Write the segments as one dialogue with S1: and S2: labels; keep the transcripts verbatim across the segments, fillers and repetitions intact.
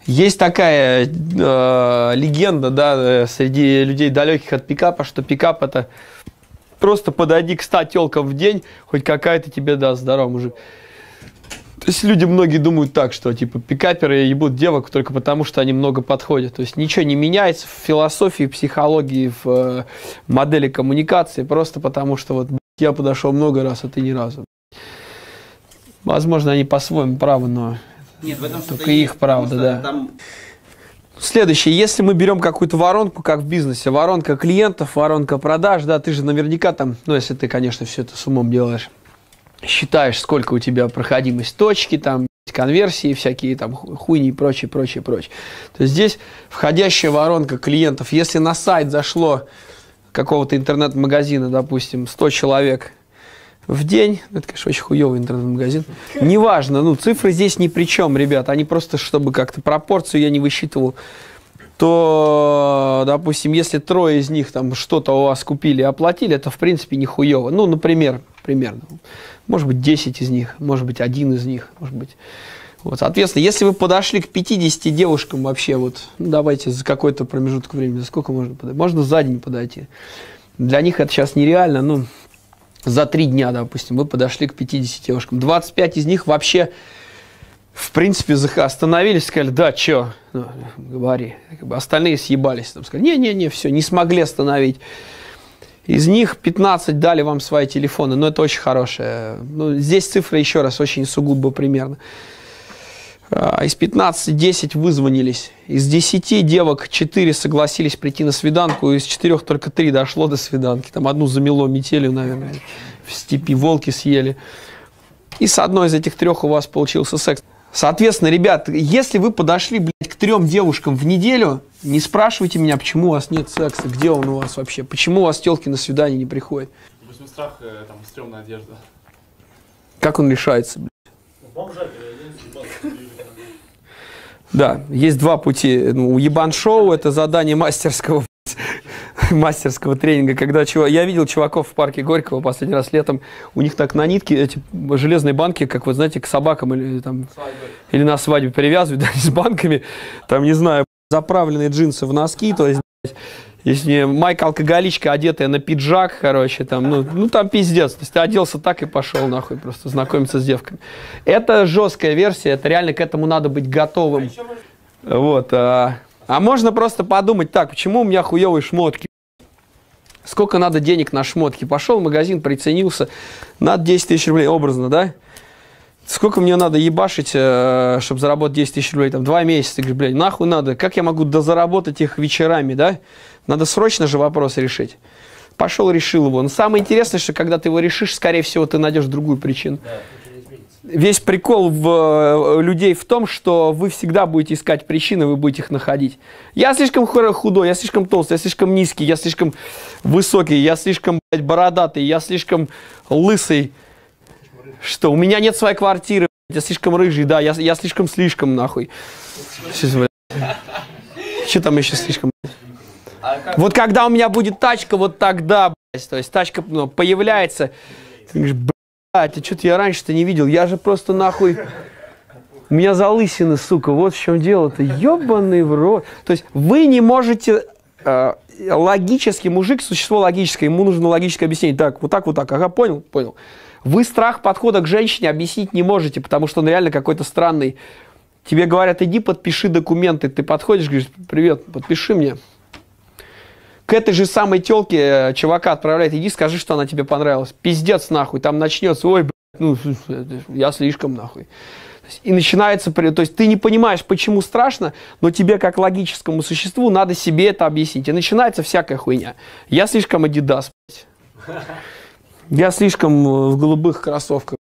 S1: Есть такая э, легенда, да, среди людей далеких от пикапа, что пикап это просто подойди к ста телкам в день, хоть какая-то тебе даст, здорово, мужик. То есть люди многие думают так, что типа пикаперы ебут девок только потому, что они много подходят. То есть ничего не меняется в философии, в психологии, в э, модели коммуникации, просто потому что вот я подошел много раз, а ты ни разу. Возможно, они по-своему правы, но
S2: нет, в этом
S1: только их есть, правда, да. Там... Следующее, если мы берем какую-то воронку, как в бизнесе, воронка клиентов, воронка продаж, да, ты же наверняка там, ну, если ты, конечно, все это с умом делаешь, считаешь, сколько у тебя проходимость точки, там, конверсии всякие, там, хуйни и прочее, прочее, прочее. То есть здесь входящая воронка клиентов, если на сайт зашло какого-то интернет-магазина, допустим, сто человек в день, это, конечно, очень хуёвый интернет-магазин, неважно, ну, цифры здесь ни при чем, ребят, они просто, чтобы как-то пропорцию я не высчитывал, то, допустим, если трое из них там что-то у вас купили и оплатили, это, в принципе, не хуёво. Ну, например, примерно, может быть, десять из них, может быть, один из них, может быть. Вот, соответственно, если вы подошли к пятидесяти девушкам вообще, вот, ну, давайте за какой-то промежуток времени, за сколько можно подойти? Можно за день подойти. Для них это сейчас нереально, ну, за три дня, допустим, вы подошли к пятидесяти девушкам. двадцать пять из них вообще, в принципе, остановились, сказали, да, чё, ну, говори. Как бы остальные съебались, там, сказали, не-не-не, все, не смогли остановить. Из них пятнадцать дали вам свои телефоны, но это очень хорошее. Ну, здесь цифры, еще раз, очень сугубо примерно. Из пятнадцати десять вызвонились. Из десяти девок четыре согласились прийти на свиданку, из четырёх только три дошло до свиданки. Там одну замело метелью, наверное, в степи волки съели. И с одной из этих трех у вас получился секс. Соответственно, ребят, если вы подошли, блядь, к трем девушкам в неделю, не спрашивайте меня, почему у вас нет секса, где он у вас вообще, почему у вас тёлки на свидание не приходят.
S3: Допустим, страх, там, стрёмная одежда.
S1: Как он решается, блядь? Да, есть два пути. Ну, ебан-шоу – это задание мастерского, мастерского тренинга. Когда чувак, я видел чуваков в парке Горького последний раз летом, у них так на нитке эти железные банки, как вы знаете, к собакам или, там, или на свадьбе привязывают, да, с банками, там, не знаю, заправленные джинсы в носки, то есть, если майка-алкоголичка, одетая на пиджак, короче, там, ну, ну, там пиздец. То есть ты оделся так и пошел нахуй просто знакомиться с девками. Это жесткая версия, это реально к этому надо быть готовым. Вот. А, а можно просто подумать, так, почему у меня хуевые шмотки? Сколько надо денег на шмотки? Пошел в магазин, приценился, надо десять тысяч рублей, образно, да? Сколько мне надо ебашить, чтобы заработать десять тысяч рублей? Там два месяца. Ты говоришь, блядь, нахуй надо? Как я могу дозаработать их вечерами, да? Надо срочно же вопрос решить. Пошел, решил его. Но самое интересное, что когда ты его решишь, скорее всего, ты найдешь другую причину. Да, весь прикол в людей в том, что вы всегда будете искать причины, вы будете их находить. Я слишком худой, я слишком толстый, я слишком низкий, я слишком высокий, я слишком, блядь, бородатый, я слишком лысый. Что, у меня нет своей квартиры, я слишком рыжий, да, я, я слишком-слишком, нахуй. Сейчас, что там еще слишком? А вот когда у меня будет тачка, вот тогда, блядь, то есть тачка, ну, появляется, ты говоришь, блядь, а что-то я раньше-то не видел, я же просто нахуй, у меня залысины, сука, вот в чем дело-то, ебаный в рот. То есть вы не можете, э, логически, мужик, существо логическое, ему нужно логическое объяснение, так, вот так, вот так, ага, понял, понял. Вы страх подхода к женщине объяснить не можете, потому что он реально какой-то странный. Тебе говорят, иди подпиши документы, ты подходишь, говоришь, привет, подпиши мне. К этой же самой тёлке чувака отправляет, иди скажи, что она тебе понравилась. Пиздец нахуй, там начнется, ой, блядь, ну, я слишком нахуй. И начинается, то есть ты не понимаешь, почему страшно, но тебе как логическому существу надо себе это объяснить. И начинается всякая хуйня. Я слишком Адидас, блядь. Я слишком в голубых кроссовках.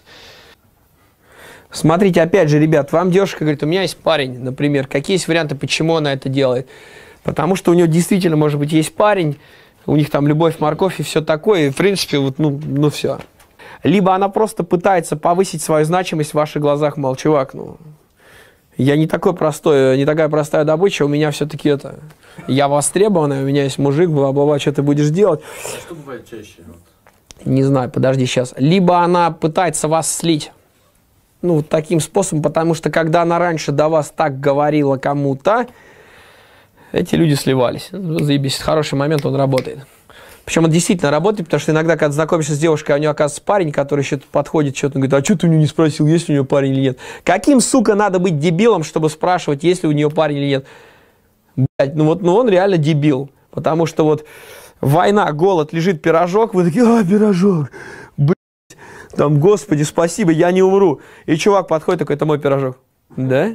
S1: Смотрите, опять же, ребят, вам девушка говорит, у меня есть парень, например, какие есть варианты, почему она это делает? Потому что у нее действительно, может быть, есть парень, у них там любовь, морковь и все такое, и в принципе, вот, ну, ну все. Либо она просто пытается повысить свою значимость в ваших глазах, мол, чувак, ну, я не такой простой, не такая простая добыча, у меня все-таки это, я востребованный, у меня есть мужик, бла-бла-бла, что ты будешь делать?
S3: А что бывает чаще?
S1: Не знаю, подожди сейчас. Либо она пытается вас слить. Ну, вот таким способом, потому что когда она раньше до вас так говорила кому-то, эти люди сливались. Заебись, хороший момент, он работает. Причем он действительно работает, потому что иногда, когда знакомишься с девушкой, а у нее оказывается парень, который еще подходит, что-то говорит, а что ты у нее не спросил, есть у нее парень или нет? Каким, сука, надо быть дебилом, чтобы спрашивать, есть ли у нее парень или нет? Блять, ну вот, ну он реально дебил. Потому что вот война, голод, лежит пирожок, вы такие, а, пирожок, блять, там, господи, спасибо, я не умру. И чувак подходит такой, это мой пирожок. Да?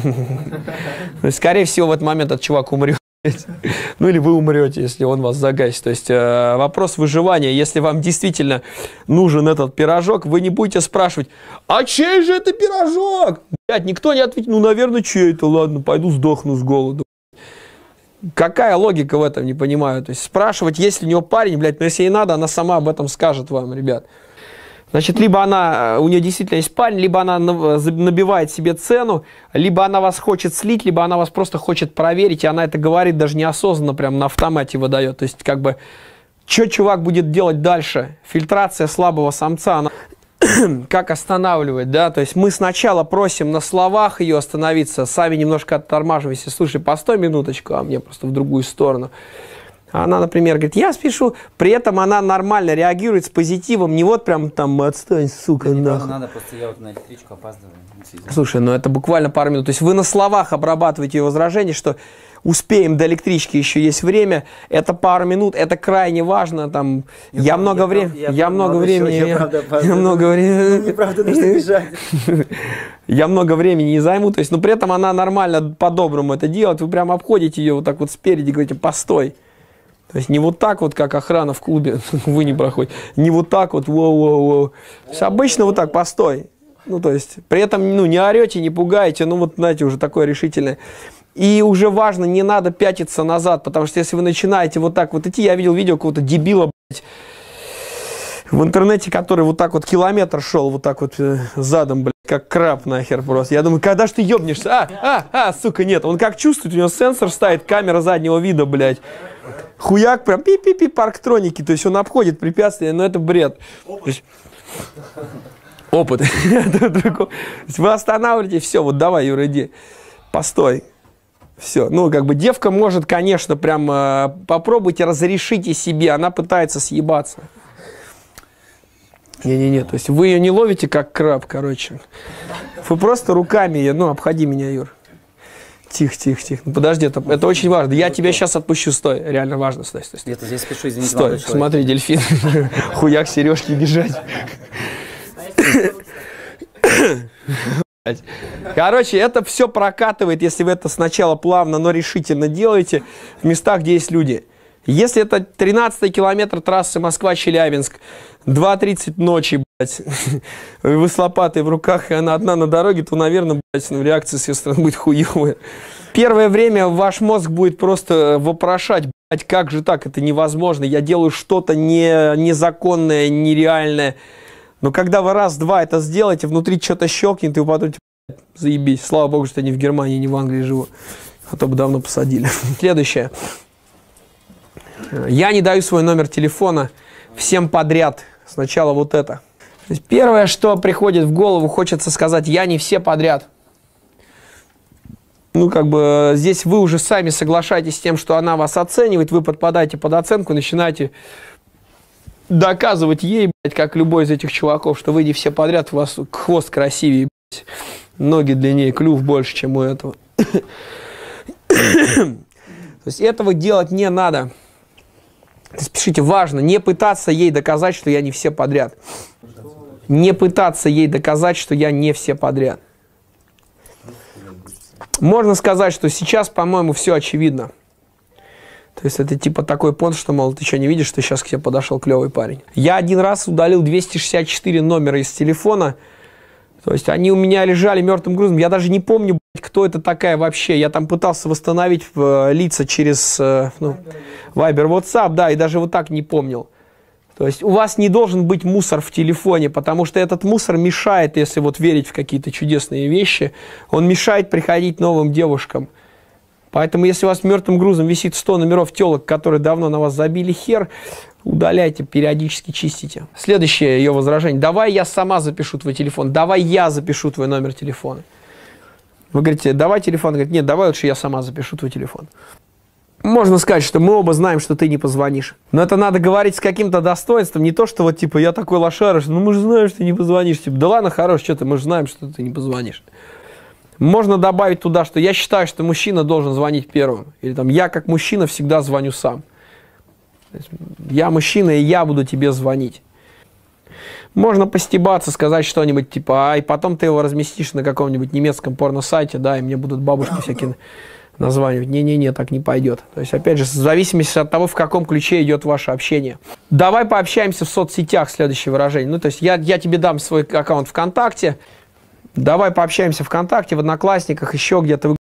S1: Скорее всего, в этот момент этот чувак умрет. Ну или вы умрете, если он вас загасит. То есть э, вопрос выживания. Если вам действительно нужен этот пирожок, вы не будете спрашивать, а чей же это пирожок? Блядь, никто не ответит, ну, наверное, чей это, ладно, пойду сдохну с голоду. Какая логика в этом, не понимаю. То есть спрашивать, есть ли у него парень, блядь, но если ей надо, она сама об этом скажет вам, ребят. Значит, либо она, у нее действительно есть парень, либо она набивает себе цену, либо она вас хочет слить, либо она вас просто хочет проверить, и она это говорит даже неосознанно, прям на автомате выдает. То есть, как бы, что чувак будет делать дальше? Фильтрация слабого самца, она как останавливать, да? То есть, мы сначала просим на словах ее остановиться, сами немножко оттормаживаемся, слушай, постой минуточку, а мне просто в другую сторону. Она, например, говорит, я спешу, при этом она нормально реагирует с позитивом, не вот прям там, отстань, сука,
S2: да
S1: нахуй.
S2: Надо, просто я вот на электричку опаздываю.
S1: Слушай, ну это буквально пару минут. То есть вы на словах обрабатываете ее возражение, что успеем до электрички, еще есть время, это пару минут, это крайне важно. Там, я, я много времени, я, я много времени, я, я, я много времени,
S2: мне правда нужно бежать.
S1: Я много времени не займу, то есть, но при этом она нормально по-доброму это делает, вы прям обходите ее вот так вот спереди, говорите, постой. То есть не вот так вот, как охрана в клубе, вы не проходите, не вот так вот, воу-воу-воу. То есть обычно вот так, постой. Ну, то есть, при этом, ну, не орете, не пугаете, ну, вот, знаете, уже такое решительное. И уже важно, не надо пятиться назад, потому что если вы начинаете вот так вот идти, я видел видео какого-то дебила, блядь, в интернете, который вот так вот километр шел, вот так вот э, задом, блядь, как краб нахер просто. Я думаю, когда ж ты ебнешься? А, а, а, сука, нет. Он как чувствует, у него сенсор стоит, камера заднего вида, блядь. Хуяк, прям пи-пи-пи, парктроники. То есть он обходит препятствия, но это бред. Опыт. Опыт. Вы останавливаетесь, все, вот давай, Юра, иди. Постой. Все. Ну, как бы девка может, конечно, прям э, попробуйте, разрешите себе. Она пытается съебаться. Не-не-не, то есть вы ее не ловите как краб, короче. Вы просто руками ее, ну, обходи меня, Юр. Тихо, тихо, тихо. Ну, подожди, это, это очень важно. Я тебя сейчас отпущу, стой. Реально важно, стой, стой, стой.
S2: Я здесь спешу, извините,
S1: стой, смотри, дельфин. Хуяк, сережки бежать. Короче, это все прокатывает, если вы это сначала плавно, но решительно делаете в местах, где есть люди. Если это тринадцатый километр трассы Москва-Челябинск, два тридцать ночи, блядь, вы с лопатой в руках, и она одна на дороге, то, наверное, блядь, ну, реакция с ее стороны будет хуевая. Первое время ваш мозг будет просто вопрошать, блядь, как же так, это невозможно, я делаю что-то не, незаконное, нереальное. Но когда вы раз-два это сделаете, внутри что-то щелкнет, и вы подумаете, блядь, заебись, слава богу, что я не в Германии, не в Англии живу, а то бы давно посадили. Следующее. Я не даю свой номер телефона всем подряд. Сначала вот это. То есть первое, что приходит в голову, хочется сказать, я не все подряд. Ну, как бы здесь вы уже сами соглашаетесь с тем, что она вас оценивает, вы подпадаете под оценку, начинаете доказывать ей, блядь, как любой из этих чуваков, что вы не все подряд, у вас хвост красивее, блядь, ноги длиннее, клюв больше, чем у этого. То есть этого делать не надо. Пишите, важно не пытаться ей доказать, что я не все подряд. Не пытаться ей доказать, что я не все подряд. Можно сказать, что сейчас, по-моему, все очевидно. То есть это типа такой понт, что, мол, ты что, не видишь, что сейчас к тебе подошел клевый парень. Я один раз удалил двести шестьдесят четыре номера из телефона. То есть они у меня лежали мертвым грузом. Я даже не помню, блядь, кто это такая вообще. Я там пытался восстановить э, лица через э, ну, Viber, WhatsApp, да, и даже вот так не помнил. То есть у вас не должен быть мусор в телефоне, потому что этот мусор мешает, если вот верить в какие-то чудесные вещи, он мешает приходить новым девушкам. Поэтому, если у вас мертвым грузом висит сто номеров телок, которые давно на вас забили хер, удаляйте, периодически чистите. Следующее ее возражение. Давай я сама запишу твой телефон. Давай я запишу твой номер телефона. Вы говорите, давай телефон. Говорит, нет, давай лучше я сама запишу твой телефон. Можно сказать, что мы оба знаем, что ты не позвонишь. Но это надо говорить с каким-то достоинством. Не то, что вот типа я такой лошара, что ну мы же знаем, что ты не позвонишь. Типа, да ладно, хорош, что ты, мы же знаем, что ты не позвонишь. Можно добавить туда, что я считаю, что мужчина должен звонить первым. Или там я как мужчина всегда звоню сам. То есть, я мужчина, и я буду тебе звонить. Можно постебаться, сказать что-нибудь типа, а и потом ты его разместишь на каком-нибудь немецком порно-сайте, да, и мне будут бабушки всякие названивать. Не-не-не, так не пойдет. То есть, опять же, в зависимости от того, в каком ключе идет ваше общение. Давай пообщаемся в соцсетях, следующее выражение. Ну, то есть, я, я тебе дам свой аккаунт ВКонтакте. Давай пообщаемся ВКонтакте, в Одноклассниках, еще где-то.